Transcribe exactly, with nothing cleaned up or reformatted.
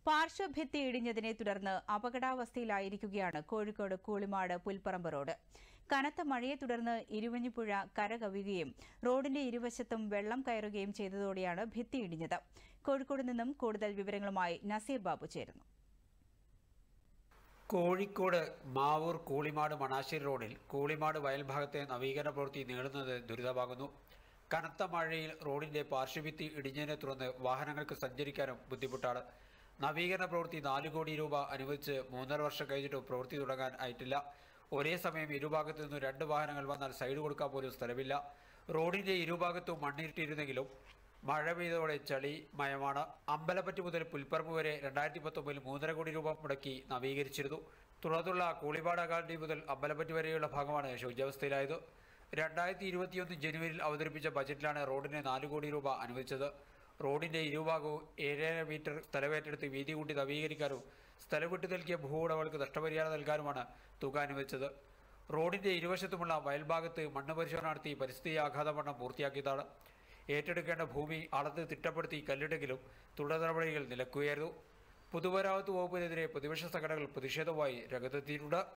പാർശ്വഭിത്തി ഇടിഞ്ഞതിനെ തുടർന്ന് അപകടാവസ്ഥയിലായിരിക്കുകയാണ് കോഴിക്കോട് കൂളിമാട് പുൽപ്പറമ്പ് റോഡ്. കനത്ത മഴയെ തുടർന്ന് ഇരുവഞ്ഞിപ്പുഴ കരകവിയുകയും റോഡിന്റെ ഇരുവശത്തും വെള്ളം കയറുകയും ചെയ്തതോടെയാണ് ഭിത്തി ഇടിഞ്ഞത്. കോഴിക്കോട് നിന്നും കൂടുതൽ വിവരങ്ങളുമായി നസീർ ബാബു ചേരുന്നു. കോഴിക്കോട് മാവൂർ കൂളിമാട് മണാശ്ശേരി റോഡിൽ കൂളിമാട് വയൽഭാഗത്തെ നവീകരണ പ്രവൃത്തി നീളുന്നത് ദുരിതമാകുന്നു. കനത്ത മഴയിൽ റോഡിന്റെ പാർശ്വഭിത്തി ഇടിഞ്ഞതിനെ തുടർന്ന് വാഹനങ്ങൾക്ക് സഞ്ചരിക്കാനും ബുദ്ധിമുട്ടാണ്. നവീകരണ പ്രവൃത്തി നാല് കോടി രൂപ അനുവദിച്ച് മൂന്നര വർഷം കഴിഞ്ഞിട്ടും പ്രവൃത്തി തുടങ്ങാൻ ആയിട്ടില്ല. ഒരേ സമയം ഇരുഭാഗത്തു നിന്നും രണ്ട് വാഹനങ്ങൾ വന്നാൽ സൈഡ് കൊടുക്കാൻ പോലും സ്ഥലമില്ല. റോഡിന്റെ ഇരുഭാഗത്തും മണ്ണിട്ടിരുന്നെങ്കിലും മഴ പെയ്തതോടെ ചളി മയമാണ്. അമ്പലപ്പറ്റ് മുതൽ പുൽപ്പറമ്പ് വരെ രണ്ടായിരത്തി പത്തൊമ്പതിൽ മൂന്നര കോടി രൂപ മുടക്കി നവീകരിച്ചിരുന്നു. തുടർന്നുള്ള കൂളിമാട് അകാഡമി മുതൽ അമ്പലപ്പറ്റ് വരെയുള്ള ഭാഗമാണ് ശോച്യാവസ്ഥയിലായത്. രണ്ടായിരത്തി ഇരുപത്തിയൊന്ന് ജനുവരിയിൽ അവതരിപ്പിച്ച ബജറ്റിലാണ് റോഡിന് നാല് കോടി രൂപ അനുവദിച്ചത്. റോഡിന്റെ ഇരുഭാഗവും ഏഴര മീറ്റർ സ്ഥലമേറ്റെടുത്ത് വീതി കൂട്ടി നവീകരിക്കാനും സ്ഥലം വിട്ടു നൽകിയ ഭൂവുടമകൾക്ക് നഷ്ടപരിഹാരം നൽകാനുമാണ് തുക അനുവദിച്ചത്. റോഡിന്റെ ഇരുവശത്തുമുള്ള വയൽഭാഗത്ത് മണ്ണ് പരിശോധന നടത്തി പരിസ്ഥിതി ആഘാത പഠനം പൂർത്തിയാക്കിയതാണ്. ഏറ്റെടുക്കേണ്ട ഭൂമി അളന്ന് തിട്ടപ്പെടുത്തി കല്ലിട്ടെങ്കിലും തുടർ നടപടികൾ നിലക്കുകയായിരുന്നു. പൊതുമരാമത്ത് വകുപ്പിനെതിരെ പ്രതിപക്ഷ സംഘടനകൾ പ്രതിഷേധവുമായി രംഗത്തെത്തിയിട്ടുണ്ട്.